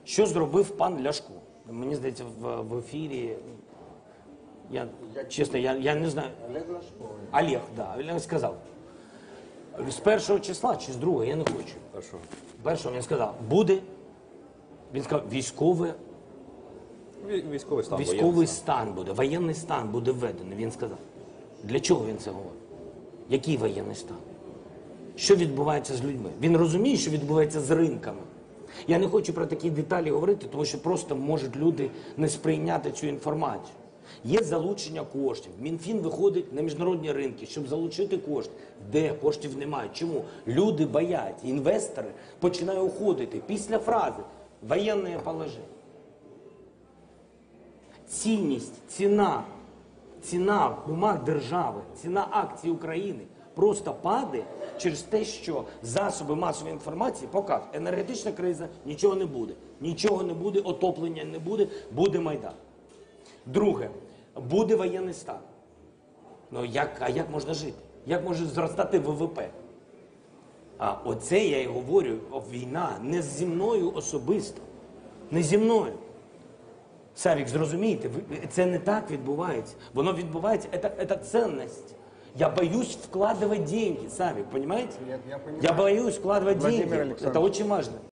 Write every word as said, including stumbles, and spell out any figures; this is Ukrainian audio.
Що зробив пан Ляшко? Мені здається, в, в ефірі, я, чесно, я, я не знаю. Олег Ляшко. Олег, да, Олег сказав. З першого числа чи з другого, я не хочу. Першого. Першого він сказав, буде, він сказав, військове, Вій- Військовий стан. військовий воєнний стан буде, воєнний стан буде введений, він сказав. Для чого він це говорить? Який воєнний стан? Що відбувається з людьми? Він розуміє, що відбувається з ринками. Я не хочу про такі деталі говорити, тому що просто можуть люди не сприйняти цю інформацію. Є залучення коштів. Мінфін виходить на міжнародні ринки, щоб залучити кошти. Де? Коштів немає. Чому? Люди бояться. Інвестори починають уходити після фрази «воєнне положення». Цінність, ціна, ціна в умах держави, ціна акцій України просто падає через те, що засоби масової інформації показують, енергетична криза, нічого не буде. Нічого не буде, отоплення не буде, буде Майдан. Друге, буде воєнний стан. Ну як, а як можна жити? Як може зростати ВВП? А оце я і говорю, війна не зі мною особисто, не зі мною. Савік, зрозумійте, це не так відбувається. Воно відбувається, це, це цінність. Я боюсь вкладывать деньги, Савик, понимаете? Я- я понимаю. Я боюсь вкладывать Владимир деньги. Александрович. Это очень важно.